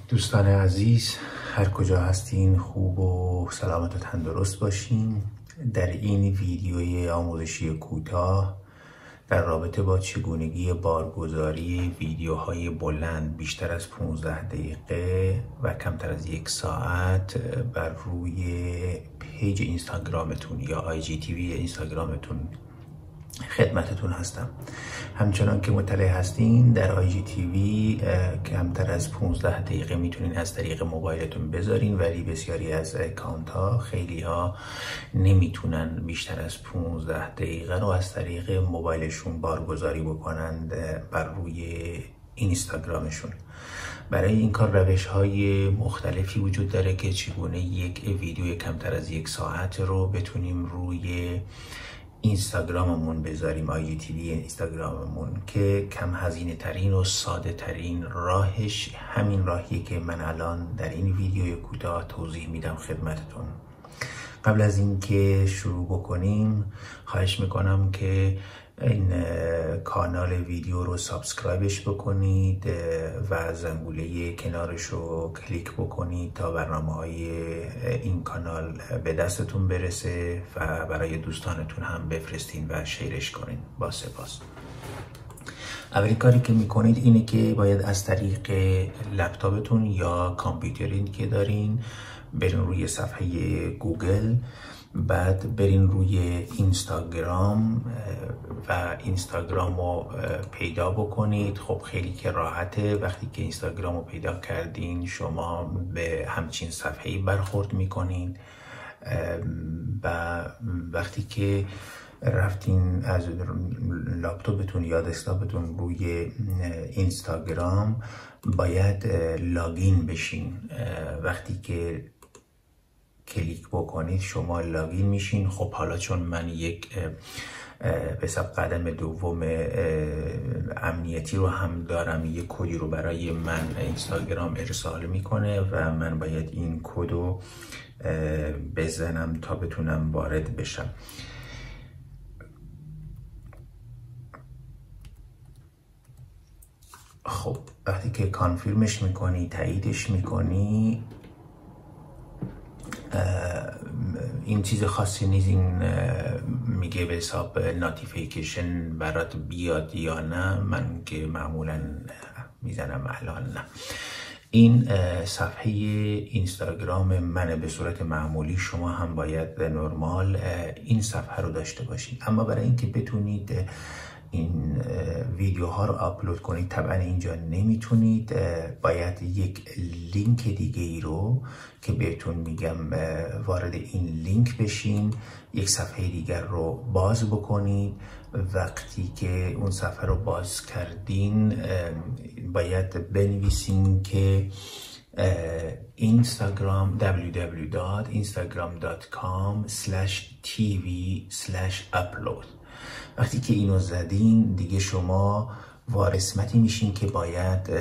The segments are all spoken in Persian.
دوستان عزیز، هر کجا هستین خوب و سلامت و تندرست باشین. در این ویدیوی آموزشی کوتاه در رابطه با چگونگی بارگذاری ویدیوهای بلند بیشتر از 15 دقیقه و کمتر از 1 ساعت بر روی پیج اینستاگرامتون یا IGTV اینستاگرامتون خدمتتون هستم. همچنان که مطلع هستین در IGTV کمتر از 15 دقیقه میتونین از طریق موبایلتون بذارین، ولی بسیاری از اکانت ها خیلی ها نمیتونن بیشتر از 15 دقیقه رو از طریق موبایلشون بارگذاری بکنند بر روی اینستاگرامشون. برای این کار روش های مختلفی وجود داره که چگونه یک ویدیو کمتر از 1 ساعت رو بتونیم روی اینستاگراممون بذاریم، IGTV اینستاگراممون، که کم هزینه ترین و ساده ترین راهش همین راهیه که من الان در این ویدیوی کوتاه توضیح میدم خدمتتون. قبل از اینکه شروع بکنیم خواهش میکنم که این کانال ویدیو رو سابسکرایبش بکنید و زنگوله کنارش رو کلیک بکنید تا برنامه‌های این کانال به دستتون برسه و برای دوستانتون هم بفرستین و شیرش کنین. با سپاس. اولین کاری که میکنید اینه که باید از طریق لپتاپتون یا کامپیوتری که دارین برین روی صفحه گوگل، بعد برین روی اینستاگرام و اینستاگرام رو پیدا بکنید. خب خیلی که راحته، وقتی که اینستاگرام رو پیدا کردین شما به همچین صفحه‌ای برخورد میکنید و وقتی که رفتین از لپتاپتون یا دسکتاپتون روی اینستاگرام باید لاگین بشین. وقتی که کلیک بکنید شما لاگین میشین. خب حالا چون من یک به حساب قدم دوم امنیتی رو هم دارم، یک کدی رو برای من اینستاگرام ارسال میکنه و من باید این کد رو بزنم تا بتونم وارد بشم. خب وقتی که کانفirmش میکنی، تاییدش میکنی، این چیز خاصی نیست. این میگه به حساب نوتیفیکیشن برات بیاد یا نه. من که معمولا میزنم الان نه. این صفحه اینستاگرام منه به صورت معمولی. شما هم باید به نرمال این صفحه رو داشته باشید. اما برای اینکه بتونید این ویدیوها رو آپلود کنید طبعا اینجا نمیتونید. باید یک لینک دیگه ای رو که بهتون میگم وارد این لینک بشین، یک صفحه دیگر رو باز بکنید. وقتی که اون صفحه رو باز کردین باید بنویسین که Instagram www.instagram.com/tv/upload. وقتی که اینو زدین دیگه شما وارثمتی میشین که باید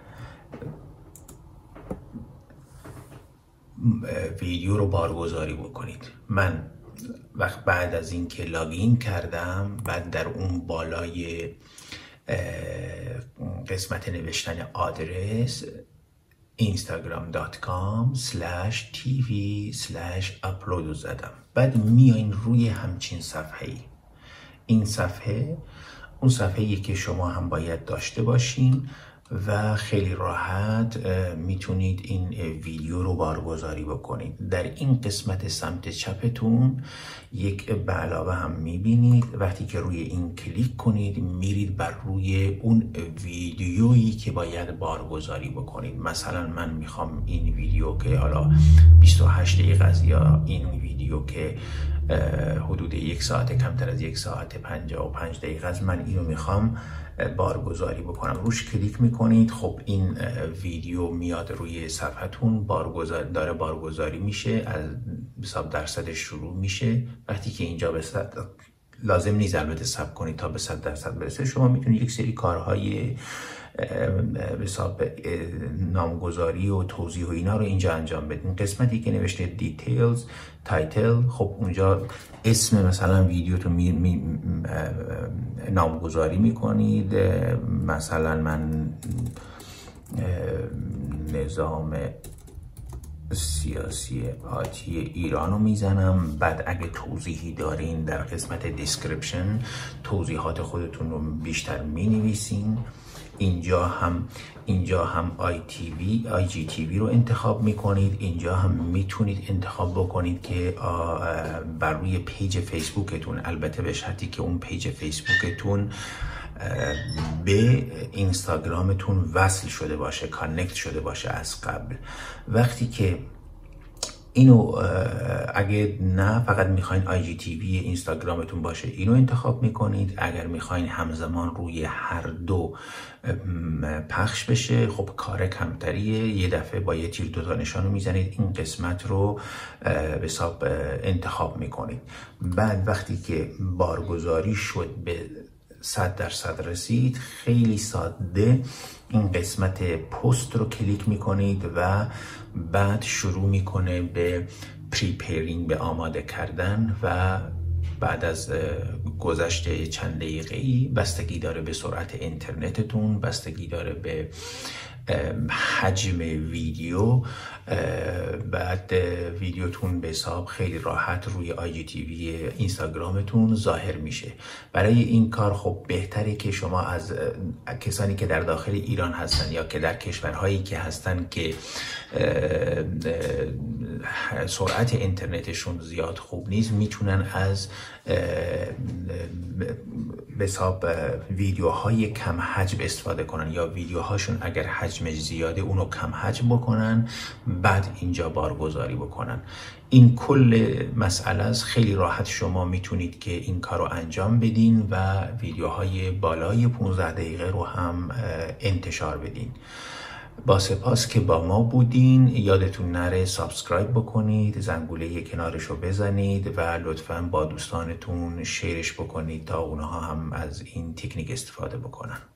ویدیو رو بارگذاری بکنید. من بعد از اینکه لاگین کردم، بعد در اون بالای قسمت نوشتن آدرس instagram.com/tv/upload زدم. بعد میایین روی همچین صفحه‌ای. این صفحه اون صفحه‌ای که شما هم باید داشته باشین و خیلی راحت میتونید این ویدیو رو بارگذاری بکنید. در این قسمت سمت چپتون یک به علاوه هم میبینید. وقتی که روی این کلیک کنید میرید بر روی اون ویدیویی که باید بارگذاری بکنید. مثلا من میخوام این ویدیو که حالا 28 دقیقه است یا این ویدیو که حدود 1 ساعت، کمتر از 1 ساعت 55 دقیقه است، من اینو میخوام بارگذاری بکنم. روش کلیک میکنید. خب این ویدیو میاد روی صفحتون، داره بارگذاری میشه، از حساب درصدش شروع میشه. وقتی که اینجا به لازم نیست البته صبر کنید تا به 100% برسه. شما میتونید یک سری کارهای به حساب نامگذاری و توضیح و اینا رو اینجا انجام بدین. قسمتی که نوشته دیتیلز، تایتل، خب اونجا اسم مثلا ویدیوتون نامگذاری میکنید. مثلا من نظام سیاسی آتی ایران رو میزنم. بعد اگه توضیحی دارین در قسمت دیسکریپشن توضیحات خودتون رو بیشتر مینویسین. اینجا هم آی جی تی وی رو انتخاب میکنید. اینجا هم میتونید انتخاب بکنید که بر روی پیج فیسبوکتون، البته به شرطی که اون پیج فیسبوکتون به اینستاگرامتون وصل شده باشه، کانکت شده باشه از قبل. وقتی که اینو اگه نه فقط میخواین آی جی تی وی اینستاگرامتون باشه اینو انتخاب میکنید. اگر میخواین همزمان روی هر دو پخش بشه خب کار کمتریه، یه دفعه با یه تیر دوتا نشان رو میزنید این قسمت رو به حساب انتخاب میکنید. بعد وقتی که بارگذاری شد به 100% رسید، خیلی ساده این قسمت پست رو کلیک میکنید و بعد شروع میکنه به پریپیرینگ، به آماده کردن و بعد از گذشت چند دقیقه‌ای بستگی داره به سرعت اینترنتتون، بستگی داره به حجم ویدیو، بعد ویدیوتون به حساب خیلی راحت روی آی جی تی وی اینستاگرامتون ظاهر میشه. برای این کار خب بهتره که شما از کسانی که در داخل ایران هستن یا که در کشورهایی که هستن که سرعت اینترنتشون زیاد خوب نیست میتونن از به حساب ویدیوهای کم حجم استفاده کنن، یا ویدیوهاشون اگر حجمش زیاده اونو کم حجم بکنن بعد اینجا بارگذاری بکنن. این کل مسئله است. خیلی راحت شما میتونید که این کار رو انجام بدین و ویدیوهای بالای 15 دقیقه رو هم انتشار بدین. با سپاس که با ما بودین. یادتون نره سابسکرایب بکنید، زنگوله کنارش رو بزنید و لطفاً با دوستانتون شیرش بکنید تا اونها هم از این تکنیک استفاده بکنن.